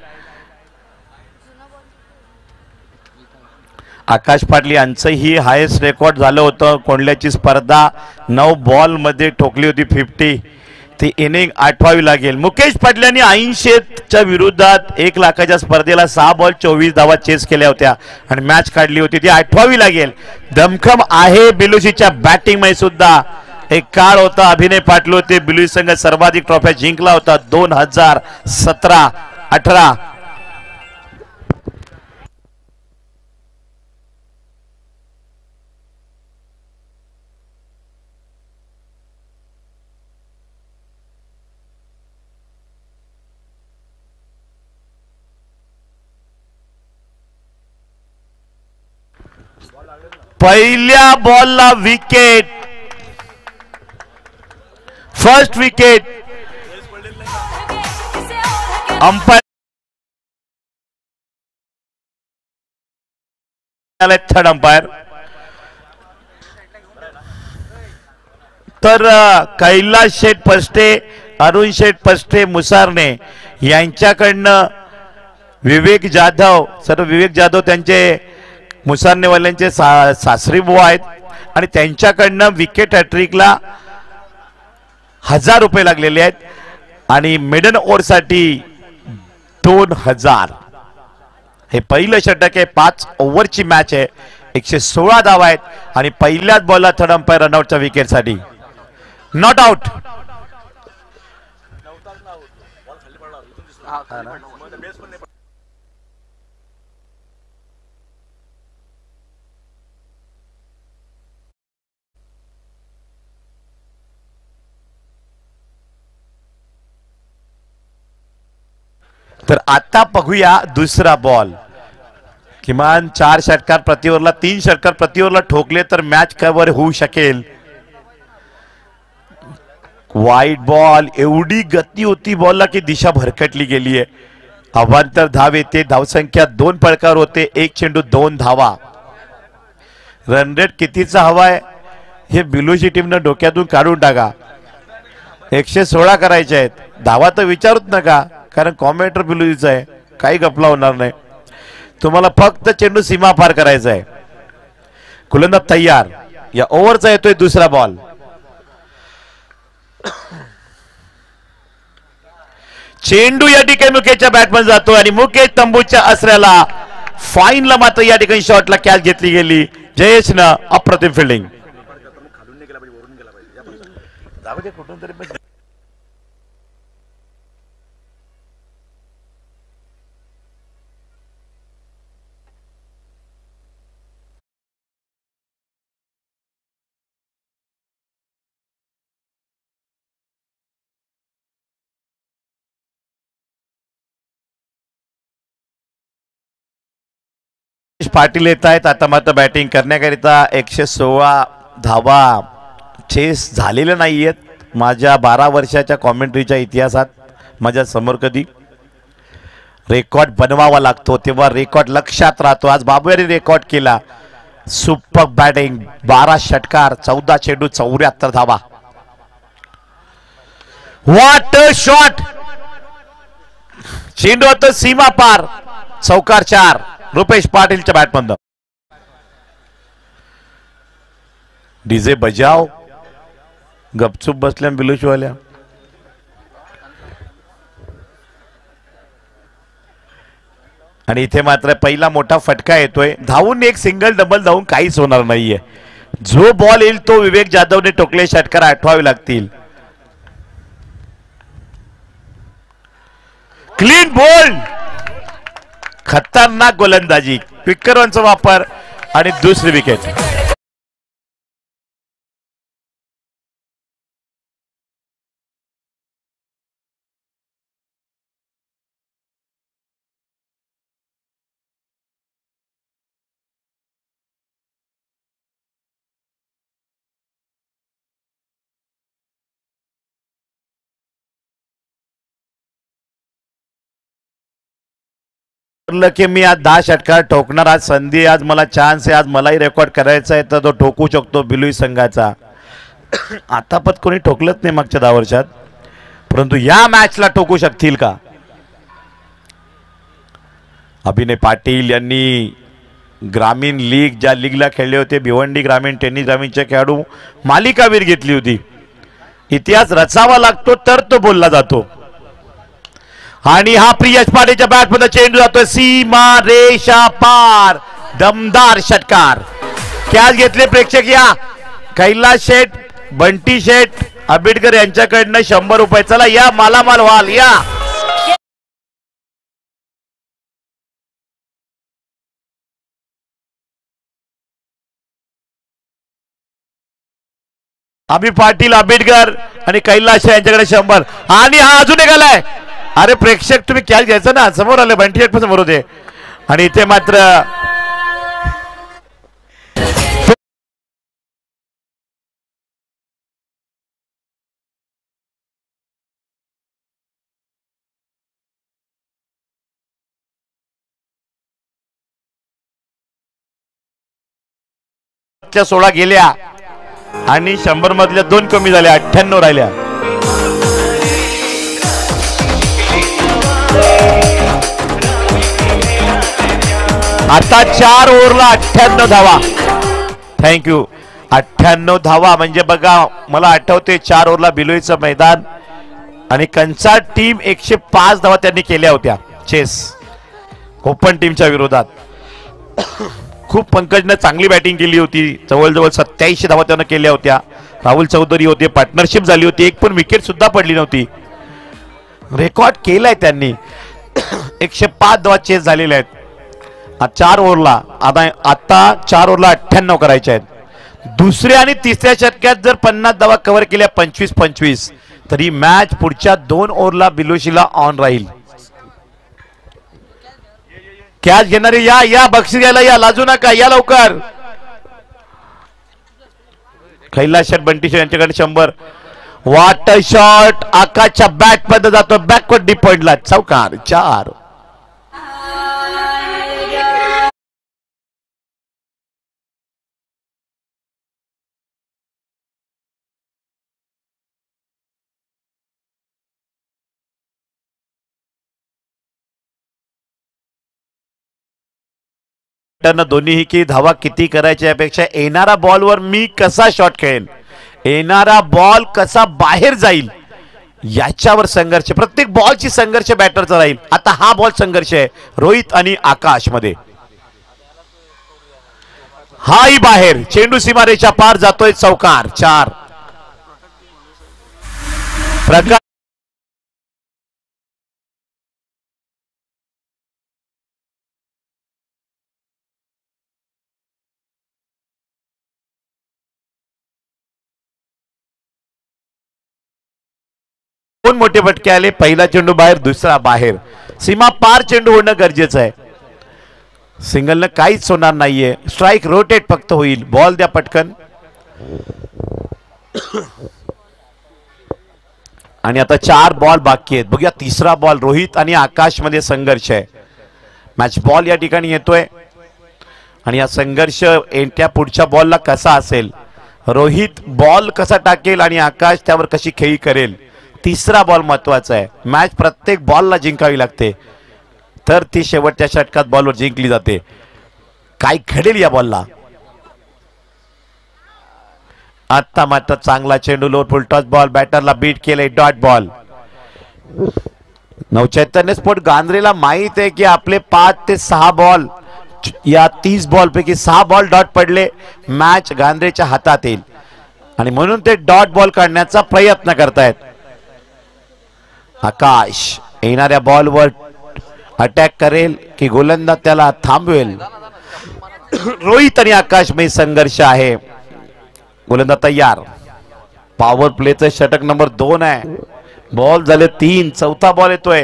आकाश पाटील यांचंही हायेस्ट रेकॉर्ड झालं होतं. कोंडल्याची स्पर्धा 9 बॉल मध्ये ठोकली होती 50. ती इनिंग आठवावी लागेल. मुकेश पाटील यांनी 80च्या विरोधात 1 लाखाच्या स्पर्धेला 6 बॉल 24 धावा चेस केल्या होत्या आणि मॅच काढली होती. ती आठवावी लागेल. दमखम आहे बिलुशीच्या बॅटिंग मध्ये सुद्धा. एक काळ होता अभिनय पाटील होते, बिलुशी संघ सर्वाधिक ट्रॉफ्या जिंकला होता 2017-18. पहिल्या बॉलला wicket, first wicket. Umpire third umpire. तर कैलास शेठ पस्टे, अरुण शेठ पस्टे मुसारने यांच्याकडनं विवेक जाधव, सर्व विवेक जाधव त्यांचे मुसारनेवाल्यांचे सासरी बुवा आहेत आणि त्यांच्याकडनं विकेट हॅट्रिकला 1000 रुपये लागलेले आहेत आणि मिडन ओव्हरसाठी 2000. हे पहिलं षटक आहे. 5 ओव्हरची मॅच आहे. 116 धावा आहेत आणि पहिल्याच बॉलला थर्ड अंपायर रनआउटच्या विकेटसाठी. Not out. तर आता बघूया दुसरा बॉल. किमान 4 षटकार प्रति ओव्हरला, 3 षटकार प्रति ओव्हरला ठोकले तर मॅच कव्हर होऊ शकेल. वाईट बॉल. एवढी गती होती बॉलला की दिशा भरकटली गेली आहे. अवांतर धाव येते. धावसंख्या 2 फळकावर होते. 1 चेंडू 2 धावा. रन रेट कितीचा हवाय हे बिलुशी टीमनं डोक्यातून काढून टाका. 116 करायचे आहेत. धावा तर विचारूच नका कारण कॉमेंटर बिलुशीचा आहे. काही गपला होणार नाही. तुम्हाला फक्त चेंडू सीमा पार करायचा आहे. गोलंदाज तयार. या ओव्हरचा येतोय दुसरा बॉल. चेंडू या ठिकाणी मुकेशच्या बॅटमन जातो आणि मुकेश तंबूच्या आसऱ्याला फाईनला मात्र या ठिकाणी शॉटला कॅच घेतली गेली. जयेशनं अप्रतिम फिल्डिंग. पाटील येत आहेत आता मात्र बॅटिंग करण्याकरिता. 116 धावा चेस झालेल्या नाहीयेत माझ्या 12 वर्षाच्या कॉमेंट्रीच्या इतिहासात. माझ्या समोर कधी रेकॉर्ड बनवावा लागतो तेव्हा रेकॉर्ड लक्षात राहतो. आज बाबू यांनी रेकॉर्ड केला. Super batting. 12 षटकार 14 चेंडू 74 धावा. What a shot. चेंडू होतो सीमा पार. चौकार 4 रुपेश पाटीलच्या बॅटमधून. डीजे बजाव. गपचूप बसल्या बिलुशीवाल्या. आणि इथे मात्र पहिला मोठा फटका येतोय. धावून एक सिंगल डबल धावून काहीच होणार नाहीये. जो बॉल येईल तो विवेक जाधवने टोकले षटकार आठवावे लागतील. Clean bowled. खतरनाक गोलंदाजी. क्विकर वापर आणि दुसरी विकेट. की मी आज 10 षटकार ठोकणार. आज संधी, आज मला चान्स आहे. आज मलाही रेकॉर्ड करायचा आहे तर तो ठोकू शकतो बिलुशी संघाचा. आतापत कोणी ठोकलंच नाही मागच्या 10 वर्षात, परंतु या मॅचला ठोकू शकतील का? अभिनय पाटील यांनी ग्रामीण लीग, ज्या लीगला खेळले होते, भिवंडी ग्रामीण टेनिस ग्रामीणचे खेळाडू मालिकावीर घेतली होती. इतिहास रचावा लागतो तर तो बोलला जातो. आणि हा प्रियश पाटीलच्या बॅटमध्ये चेंडू जातोय सीमा रेषा पार. दमदार षटकार. कॅच घेतले प्रेक्षक या कैलास शेठ, बंटी शेठ आंबेडकर यांच्याकडनं 100 रुपये. चला या मालामाल व्हाल या. अभि पाटील आंबेडकर आणि कैलास यांच्याकडे 100. आणि हा अजून एक आलाय. अरे प्रेक्षक तुम्ही कॅच घ्यायचं ना, समोर आले बंटी शेठ पण समोर होते. आणि इथे मात्र च्या 16 गेल्या आणि 100 मधल्या 2 कमी झाल्या, 98 राहिल्या. आता 4 ओव्हरला 98 धावा. थँक्यू. 98 धावा म्हणजे बघा, मला आठवते 4 ओव्हरला बिलोईचं मैदान आणि कंचा टीम 105 धावा त्यांनी केल्या होत्या चेस ओपन टीमच्या विरोधात. खूप पंकजने चांगली बॅटिंग केली होती. जवळजवळ 87 धावा त्यानं केल्या होत्या. राहुल चौधरी होते, पार्टनरशिप झाली होती, एक पण विकेट सुद्धा पडली नव्हती. रेकॉर्ड केलाय त्यांनी. 105 धावा चेस झालेल्या आहेत 4 ओव्हरला. आता 4 ओव्हरला 98 करायचे आहेत. दुसऱ्या आणि तिसऱ्या षटकात जर 50 धावा कव्हर केल्या 25-25 तरी मॅच पुढच्या 2 ओव्हरला बिलोशीला ऑन राहील. कॅच घेणारे या या, बक्षीस घ्यायला या, लाजू नका, या लवकर. कैलास शेठ, बंटी शेठ यांच्याकडे 100. वाट शॉट आकाशच्या बॅट मध्ये जातो, बॅकवर्ड डीप पॉइंटला. चौकार 4. दोन्ही की धावा किती करायची यापेक्षा येणारा बॉलवर मी कसा शॉट खेळेन, येणारा बॉल कसा बाहेर जाईल याच्यावर संघर्ष. प्रत्येक बॉलची संघर्ष बॅटरचा राहील. आता हा बॉल संघर्ष आहे रोहित आणि आकाश मध्ये. हाही बाहेर, चेंडू सीमारेषा पार जातोय. चौकार 4. प्रकार दोन मोठे फटके आले. पहिला चेंडू बाहेर, दुसरा बाहेर. सीमा पार चेंडू होणं गरजेचं आहे. सिंगलनं काहीच होणार नाहीये. स्ट्राइक रोटेट फक्त होईल. बॉल द्या पटकन. आणि आता 4 बॉल बाकी आहेत. बघूया तिसरा बॉल. रोहित आणि आकाश मध्ये संघर्ष आहे. मॅच बॉल या ठिकाणी येतोय आणि या संघर्ष त्या पुढच्या बॉलला कसा असेल. रोहित बॉल कसा टाकेल आणि आकाश त्यावर कशी खेळी करेल. तिसरा बॉल महत्वाचा आहे. मॅच प्रत्येक बॉलला जिंकावी लागते तर ती शेवटच्या षटकात बॉलवर जिंकली जाते. काय घडेल या बॉलला. आता मात्र चांगला चेंडू, लोअर फुल टॉस बॉल, बॅटरला बीट केले. Dot ball. नवचैतन्य स्पोर्ट गांद्रेला माहित आहे की आपले 5 ते 6 बॉल या 30 बॉल पैकी 6 बॉल डॉट पडले मॅच गांद्रेच्या हातात येईल आणि म्हणून ते डॉट बॉल काढण्याचा प्रयत्न करतायत. आकाश येणाऱ्या बॉलवर अटॅक करेल की गोलंदाज त्याला थांबवेल. रोहित आणि आकाश मध्ये संघर्ष आहे. गोलंदाज तयार. पॉवर प्लेचं षटक नंबर 2 आहे. बॉल झाले 3. चौथा बॉल येतोय.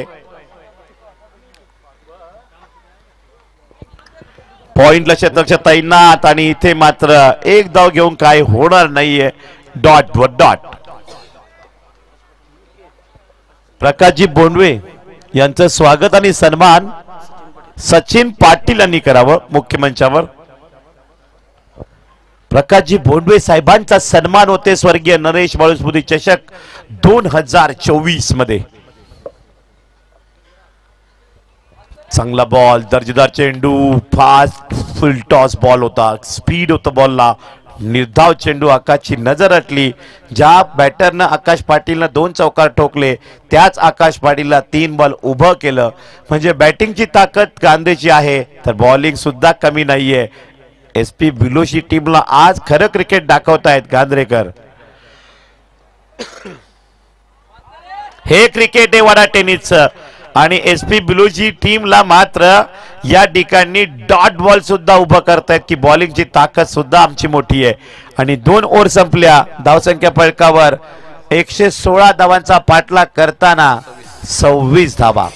पॉइंटला शतक तैनात आणि इथे मात्र एक धाव घेऊन काय होणार नाहीये. डॉट वर डॉट. प्रकाशजी बोंडवे यांचं स्वागत आणि सन्मान सचिन पाटील यांनी करावं मुख्य मंचावर. प्रकाशजी भोंडवे साहेबांचा सन्मान होते स्वर्गीय नरेश बाळू स्मृती चषक 2024 मध्ये. चांगला बॉल, दर्जेदार चेंडू, फास्ट फुल टॉस बॉल होता, स्पीड होतं बॉलला, निर्धाव चेंडू. आकाशची नजर हटली. ज्या बॅटरनं आकाश पाटीलनं 2 चौकार ठोकले त्याच आकाश पाटीलला 3 बॉल उभं केलं. म्हणजे बॅटिंगची ताकद गांधीची आहे तर बॉलिंग सुद्धा कमी नाहीये. SP बिलोशी टीमला आज खरं क्रिकेट दाखवतायत गांधरेकर. हे क्रिकेट आहे वडा टेनिसचं. आणि SP बिलोची टीमला मात्र या ठिकाणी डॉट बॉल सुद्धा उभं करतायत की बॉलिंगची ताकद सुद्धा आमची मोठी आहे. आणि 2 ओव्हर संपल्या. धावसंख्या फलकावर 116 धावांचा पाठलाग करताना 26 धावा.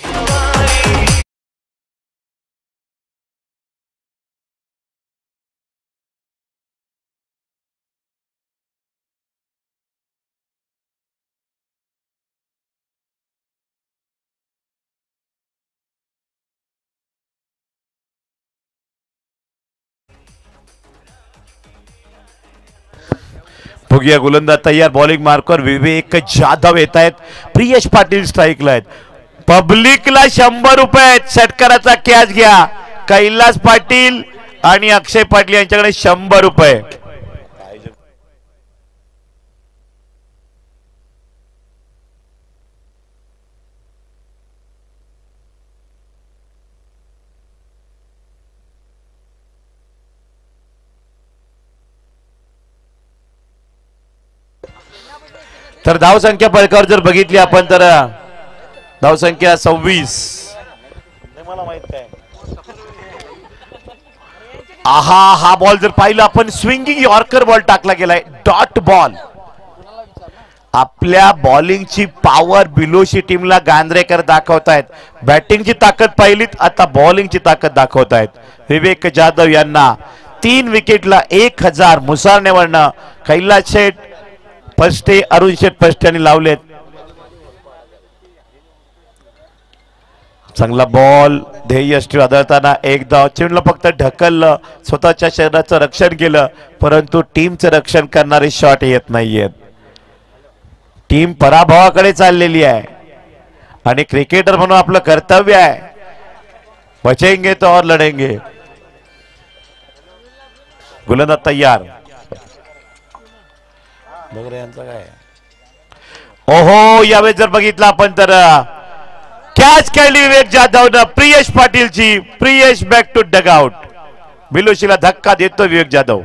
बघूया गोलंदाज तयार. बॉलिंग मार्कर विवेक जाधव येत आहेत. प्रियश पाटील स्ट्राईकला आहेत. पब्लिकला 100 रुपये. षटकाराचा कॅच घ्या. कैलास पाटील आणि अक्षय पाटील यांच्याकडे 100 रुपये. तर धावसंख्या फलकावर जर बघितली आपण तर धावसंख्या 26. मला माहित काय आहा, हा बॉल जर पाहिला आपण स्विंगिंग यॉर्कर बॉल टाकला गेलाय. Dot ball. आपल्या बॉलिंगची पॉवर बिलोशी टीमला गांधरेकर दाखवतायत. बॅटिंगची ताकद पाहिलीत, आता बॉलिंगची ताकद दाखवतायत. विवेक जाधव यांना 3 विकेटला 1000 मुसारनेवरनं कैलास शेठ पष्टे, अरुण शेठ पष्टे यांनी लावलेत. चांगला बॉल ध्येयष्टी आदळताना एक धाव. चेंडूला फक्त ढकललं, स्वतःच्या शरीराचं रक्षण केलं, परंतु टीमचं रक्षण करणारे शॉट येत नाहीयेत. टीम पराभवाकडे चाललेली आहे आणि क्रिकेटर म्हणून आपलं कर्तव्य आहे. बचेंगे तो और लढेंगे. गोलंदाज तयार. काय ओहो, यावेळेस जर बघितलं आपण तर कॅच खेळली विवेक जाधवनं प्रियश पाटीलची. Priyash back to dugout. बिलोशीला धक्का देतो विवेक जाधव.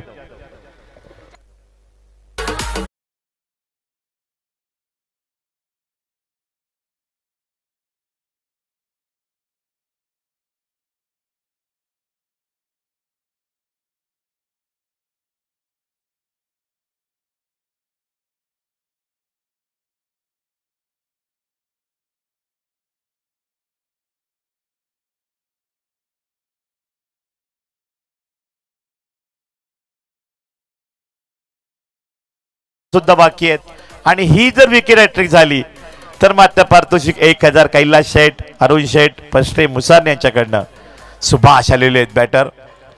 सुद्धा बाकी आहेत आणि ही जर विकेट हॅट्रिक झाली तर मात्र पारितोषिक 1000 कैलास शेठ, अरुण शेठ पष्टे, मुसार यांच्याकडनं. सुभाष आलेले आहेत बॅटर.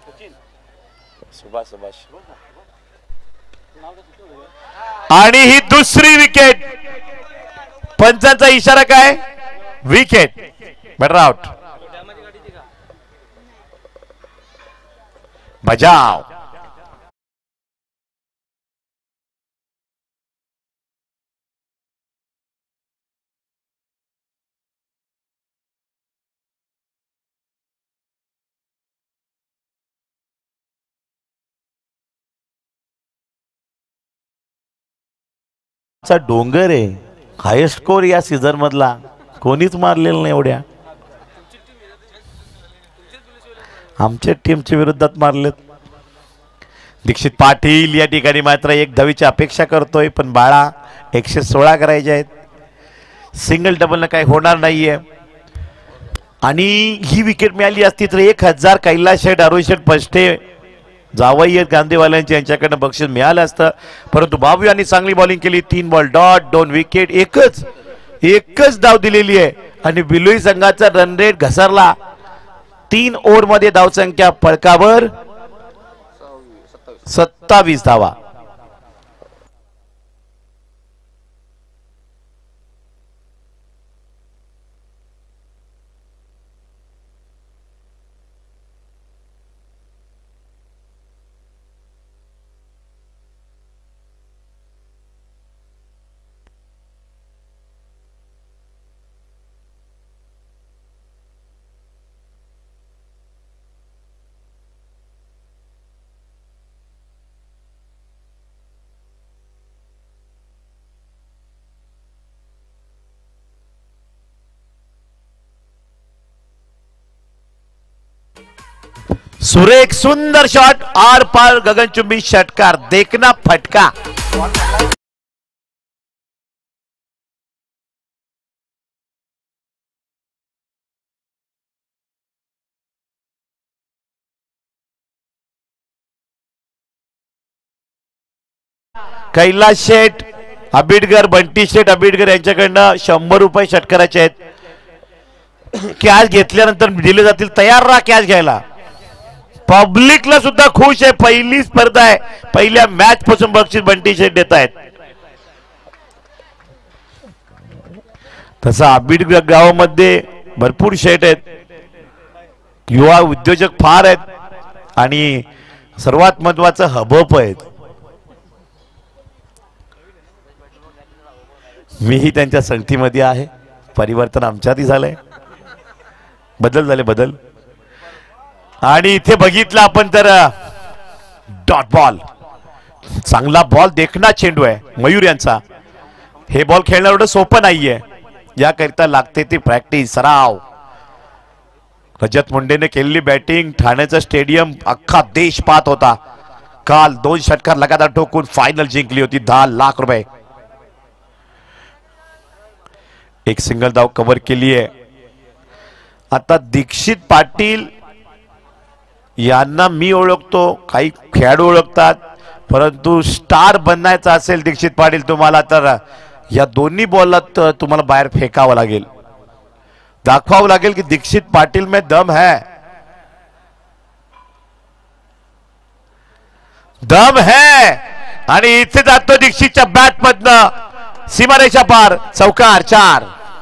आणि ही दुसरी विकेट. पंचांचा इशारा काय? विकेट. Batter out. बजाव. डोंगर आहे. हायेस्ट स्कोर या सीझन मधला कोणीच मारलेला नाही एवढ्या. आमच्या टीमच्या विरोधात मारलेत. दीक्षित पाटील या ठिकाणी मात्र 1 धावीची अपेक्षा करतोय, पण बाळा 116 करायचे आहेत. सिंगल डबल न काही होणार नाहीये. आणि ही विकेट मिळाली असती तर 1000 कैलास शेठ, अरुण शेठ पष्टे जावई गांधीवाल्यांचे यांच्याकडनं बक्षीस मिळालं असतं. परंतु बाबू यांनी चांगली बॉलिंग केली. 3 बॉल डॉट, 2 विकेट, एकच धाव दिलेली आहे आणि बिलोई संघाचा रन रेट घसरला. 3 ओव्हर मध्ये धावसंख्या फलकावर 27 धावा. सुरेख सुंदर शॉट, आर पार गगनचुंबी षटकार, देखना फटका. कैलास शेठ आबिडकर, बंटी शेठ आबिडकर यांच्याकडनं 100 रुपये षटकाराचे आहेत. कॅच घेतल्यानंतर दिले जातील. तयार राहा कॅच घ्यायला. पब्लिकला सुद्धा खुश आहे. पहिली स्पर्धा आहे, पहिल्या मॅच पासून बक्षीस बंटी शेठ देत आहेत. तसं आबिडकर गावामध्ये भरपूर शेठ आहेत, युवा उद्योजक फार आहेत आणि सर्वात महत्वाचं हबप आहेत. मीही त्यांच्या संगतीमध्ये आहे. परिवर्तन आमच्यातही झालंय, बदल झाले बदल. आणि इथे बघितलं आपण तर डॉट बॉल, चांगला बॉल, देखना चेंडू आहे मयूर यांचा. हे बॉल खेळणं एवढं सोपं नाहीये, याकरिता लागते ती प्रॅक्टिस, सराव. रजत मुंडेने केलेली बॅटिंग, ठाण्याचं स्टेडियम अख्खा देश पाहत होता. काल 2 षटकार लगातार ठोकून फायनल जिंकली होती. 10 लाख रुपये. एक सिंगल धाव कव्हर केली आहे. आता दीक्षित पाटील यांना मी ओळखतो, काही खेळाडू ओळखतात, परंतु स्टार बनायचा असेल दीक्षित पाटील तुम्हाला, तर या दोन्ही बॉलला तुम्हाला बाहेर फेकावं लागेल. दाखवावं लागेल की दीक्षित पाटील में दम है, दम है. आणि इथे जातो दीक्षितच्या बॅट मधनं सीमारेषा पार. चौकार 4.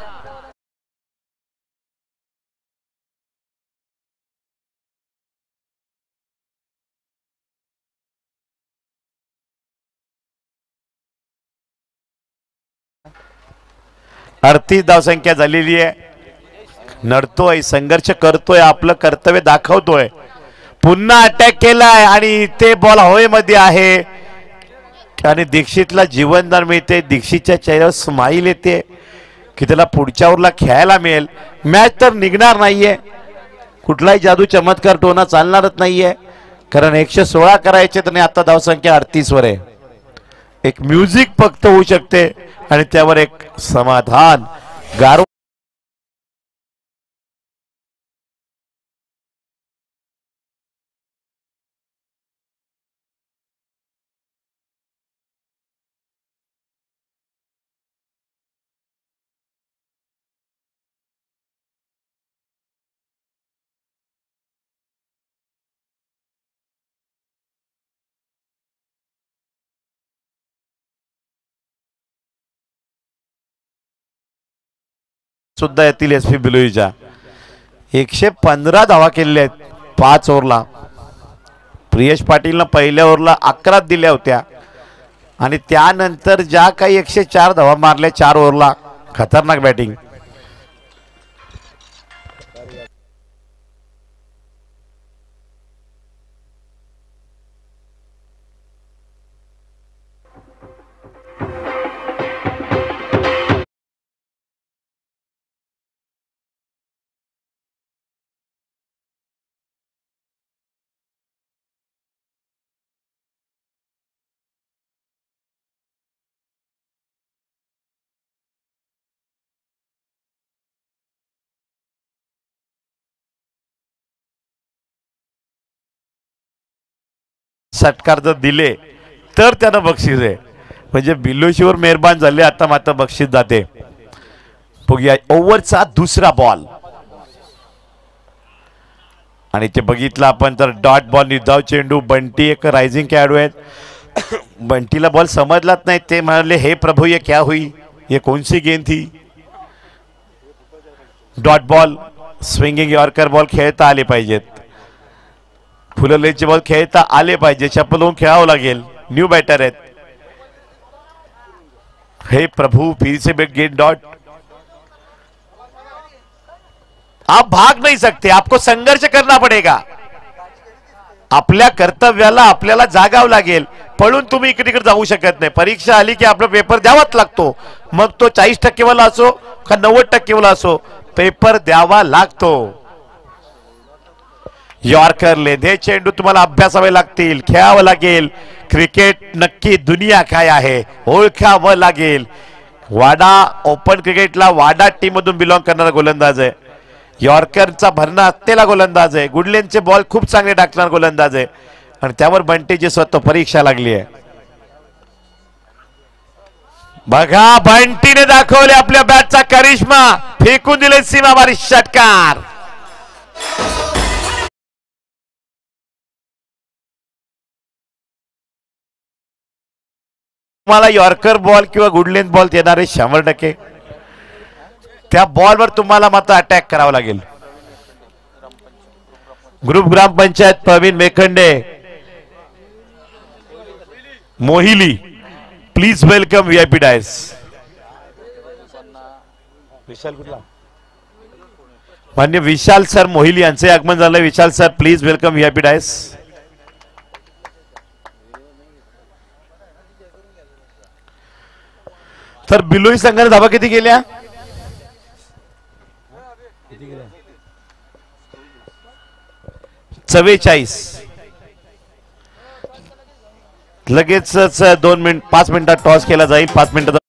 अडतीस धावसंख्या झालेली आहे. नडतोय, संघर्ष करतोय, आपलं कर्तव्य दाखवतोय. पुन्हा अटॅक केलाय आणि इथे बॉल हवेमध्ये आहे आणि दीक्षितला जीवनदान मिळते. दीक्षितच्या चेहऱ्यावर स्माईल येते की त्याला पुढच्या ओव्हरला खेळायला मिळेल. मॅच तर निघणार नाहीये, कुठलाही जादू चमत्कार टोना चालणारच नाहीये, कारण 116 करायचे तर आता धावसंख्या 38 वर आहे. एक म्युझिक फक्त होऊ शकते आणि त्यावर एक समाधान. गारो सुद्धा येतील एसपी बिलोईच्या. 115 धावा केलेल्या आहेत 5 ओव्हरला. प्रियेश पाटीलनं पहिल्या ओव्हरला 11 दिल्या होत्या आणि त्यानंतर ज्या काही 104 धावा मारल्या 4 ओव्हरला. खतरनाक बॅटिंग. षटकार जर दिले तर त्यांना बक्षीस आहे, म्हणजे बिलोशीवर मेहरबान झाले. आता मात्र बक्षीस जाते. बघूया ओव्हरचा दुसरा बॉल आणि ते बघितलं आपण तर डॉट बॉल निर्धाव चेंडू. बंटी एक रायझिंग खेळाडू आहेत. बंटीला बॉल समजलाच नाही. ते म्हणाले हे प्रभू ये क्या हुई, ये कौन सी गेंद थी. Dot ball swinging yorker ball खेळता आले पाहिजेत. फुललेचे बॉल खेळता आले पाहिजे. चप्पल होऊन खेळावं लागेल. न्यू बॅटर आहेत. हे प्रभु फिर से बिग गेट डॉट. आप भाग नहीं सकते, आपको संघर्ष करना पड़ेगा. आपल्या कर्तव्याला आपल्याला जागावं लागेल. पळून तुम्ही इकडे तिकडे जाऊ शकत नाही. परीक्षा आली की आपला पेपर द्यावाच लागतो. मग तो 40% वाला असो का 90% वाला असो, पेपर द्यावा लागतो. यॉर्कर लेंदे चेंडू तुम्हाला अभ्यासावे लागतील, खेळावं लागेल. क्रिकेट नक्की दुनिया काय आहे ओळखावं लागेल. वाडा ओपन क्रिकेटला वाडा टीम मधून बिलॉंग करणारा गोलंदाज आहे. यॉर्करचा भरणा असलेला गोलंदाज आहे. गुडलेनचे बॉल खूप चांगले टाकणारा गोलंदाज आहे. आणि त्यावर बंटीची स्वतः परीक्षा लागली आहे. बघा बंटीने दाखवले आपल्या बॅटचा करिश्मा. फेकून दिले सीमावारी षटकार. तुम्हाला यॉर्कर बॉल किंवा गुडलेन बॉल येणारे 100%. त्या बॉलवर तुम्हाला मात्र अटॅक करावा लागेल. Group Grampanchayat Pravin Mekhande Mohili please welcome VIP dais. मान्य विशाल सर मोहिली यांचे आगमन झालं. Vishal sir please welcome VIP dais. तर बिलोई संघाने धावा किती केल्या? 44. लगेचच 5 मिनिटात टॉस केला जाईल. 5 मिनिटात